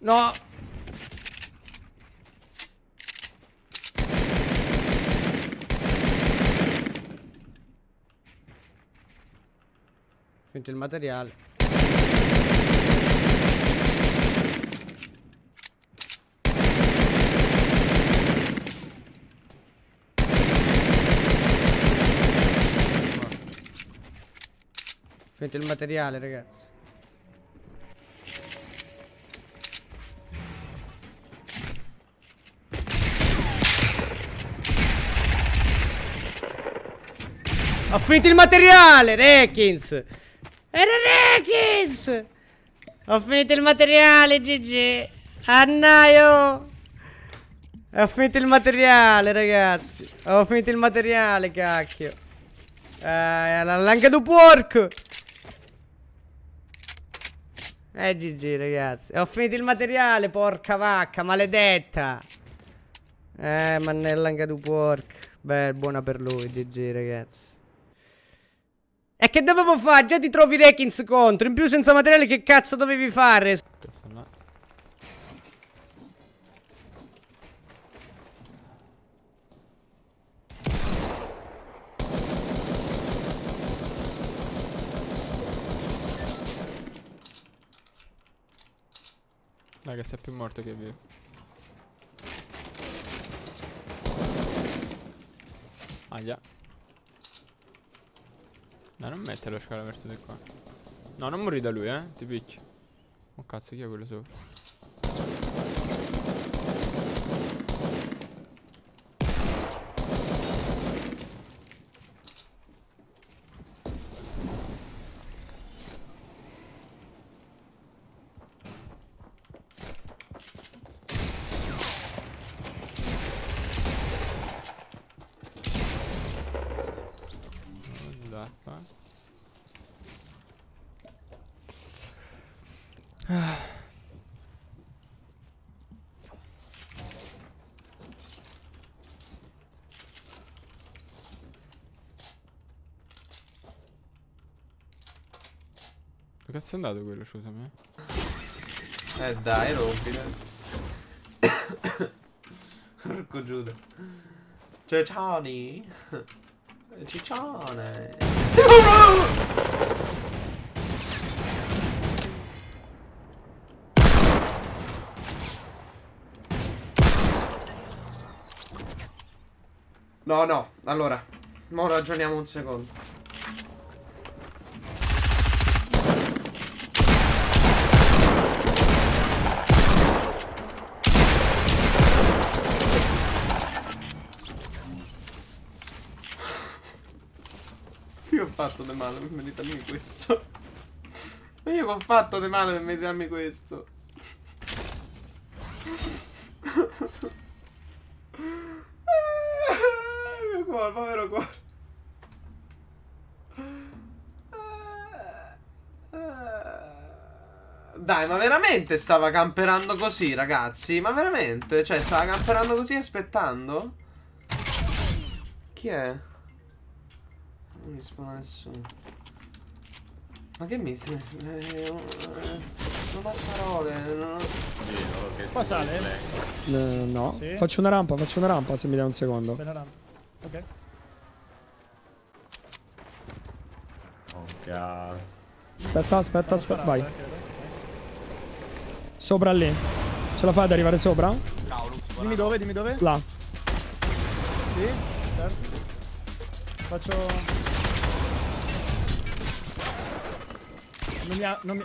No. Finito il materiale. Finito il materiale, ragazzi. Ho finito il materiale, Rekins. Era Rekins. Ho finito il materiale, GG. Annaio. Ho finito il materiale, ragazzi. Ho finito il materiale, cacchio. L'anche du porco. GG, ragazzi. Ho finito il materiale, porca vacca, maledetta. Mannella anche du porco. Beh, buona per lui, GG, ragazzi. E che dovevo fare? Già ti trovi Rekins contro. In più senza materiale che cazzo dovevi fare? Dai che sei più morto che vivo. Aia. Dai, non mettere lo scala verso di qua. No, non morri da lui, ti picchi. Oh cazzo, chi è quello sopra? Che cazzo è andato quello, scusami? Dai, rompile. Porco Giuda. Ciccioni. Ciccione. No, no, allora, mo ragioniamo un secondo. Io ho fatto di male per meritarmi questo. Io ho fatto di male per meritarmi questo. Mio cuore, povero cuore. Dai, ma veramente stava camperando così, ragazzi? Ma veramente? Cioè, stava camperando così aspettando? Chi è? Non mi spawna nessuno. Ma che mi... non ho parole. Non... Qua sale? No. Sì. Faccio una rampa se mi dai un secondo. Bella rampa. Ok. Oh gas. Aspetta, vai. Sopra lì. Ce la fai ad arrivare sopra? Dimmi dove? Là. Sì, certo. Faccio... Non mi...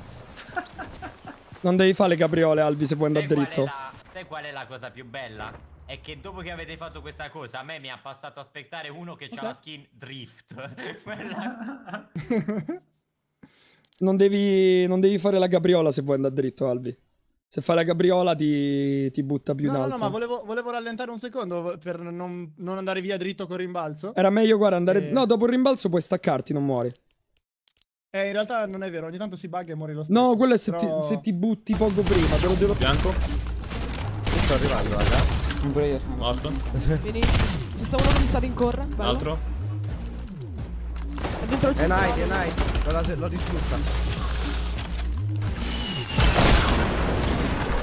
Non devi fare le capriole, Albi, se vuoi andare dritto. Sai qual è la cosa più bella? È che dopo che avete fatto questa cosa, a me mi ha passato a aspettare uno che c'ha la skin Drift. Quella... Non devi fare la capriola se vuoi andare dritto, Albi. Se fai la capriola ti butta più in alto. No, ma volevo rallentare un secondo per non andare via dritto con rimbalzo. Era meglio, guarda, andare... No, dopo il rimbalzo puoi staccarti, non muori. In realtà non è vero, ogni tanto si bugga e muori lo stesso. No, quello è se, però... se ti butti poco prima. Te lo... Bianco. Sto arrivando, raga. Pure io sono Morto. Vieni. Ci sta uno che mi sta rincorra. Un altro. È dentro il È Night. L'ho distrutta.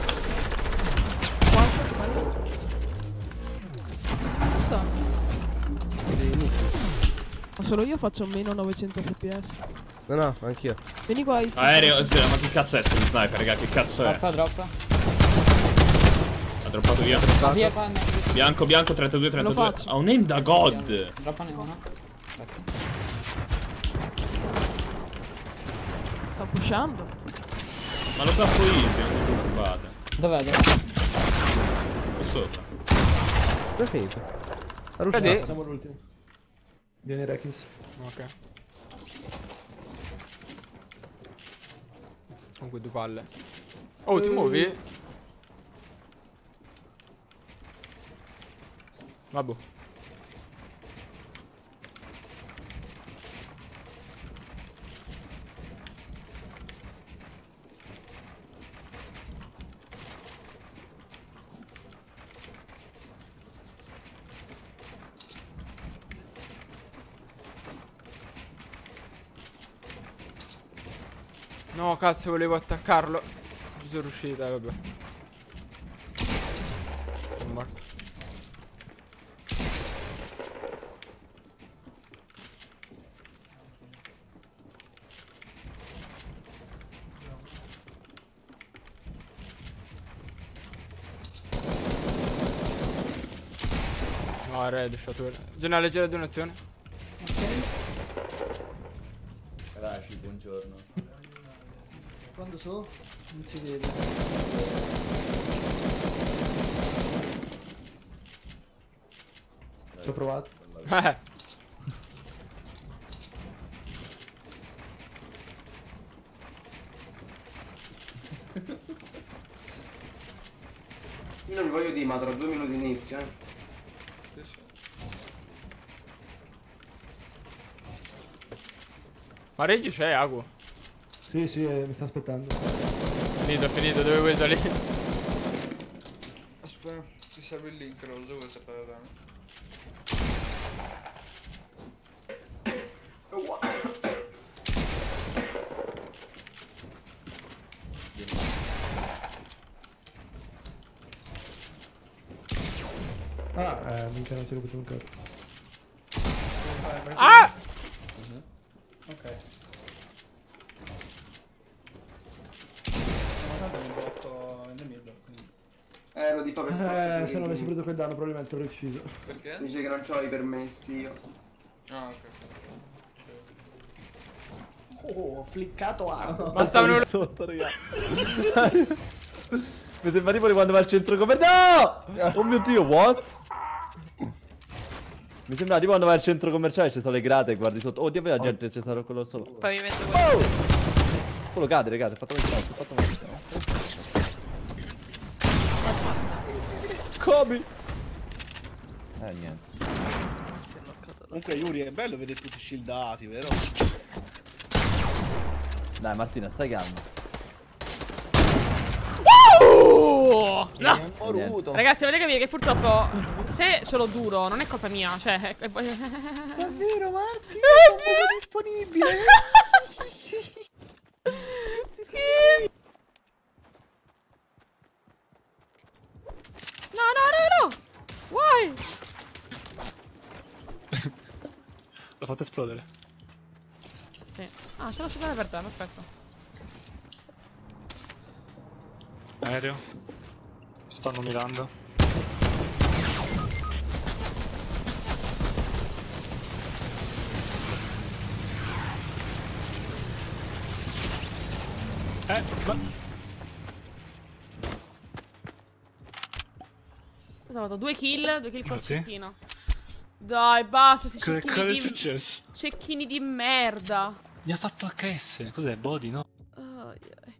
Solo io faccio meno 900 fps. No, anch'io. Vieni qua. Aereo, ma che cazzo è sto sniper, raga? Che cazzo è? Droppa. Ha droppato via. Bianco, 32, 32. Ha un aim da god. Droppane uno. Sta pushando. Ma lo tappo easy, non ti preoccupate. Dov'è? Qui sopra. Dove è finito? Vedi? Siamo l'ultimo. Vieni Rekins. Ok. Comunque due palle. Oh, ti muovi? Vabbè. No, cazzo, volevo attaccarlo. Ci sono riuscito, vabbè. Sono morto. No, red, shot. Generale, c'è la donazione. Raci, buongiorno. Quando so? Non si vede. Ci ho provato. Io non vi voglio dire, ma tra 2 minuti inizio, Ma Reggi c'è, Agu? Sì, mi sta aspettando. Finito, dove vuoi salire? Aspetta, ti serve il link, non lo so vuoi sapere bene. Minchia, non si è rubato un cazzo. Ah! Ok. Lo dico per forza. Se non avessi preso quel danno probabilmente avrei ucciso. Perché? Dice che non c'ho i permessi io. Ah, ok. Oh, ho fliccato acqua. Bastavano sotto, raga. Mi sembra tipo di quando va al centro commerciale. No! Oh mio Dio, what? Mi sembra tipo quando vai al centro commerciale ci sono le grate e guardi sotto. Oh, Dio, la gente c'è stato quello solo. Pavimento Oh! Quello cade, ragazzi, è fatto male. Kobe! Niente. Comunque Yuri è bello vedere tutti shieldati, vero? Dai Martina, stai calmo. No! Ragazzi, avete capito che purtroppo se sono duro non è colpa mia, cioè Davvero Marti? È un po' disponibile. Sì. No. Why? L'ho fatto esplodere. Sì. Ah, ce l'ho super per te, aspetta. Aereo. Stanno mirando. Cosa ho fatto? 2 kill col cecchino. Dai, basta, sti cecchini Cosa è di... successo? Cecchini di merda. Mi ha fatto HS. Cos'è? Body, no? Ai.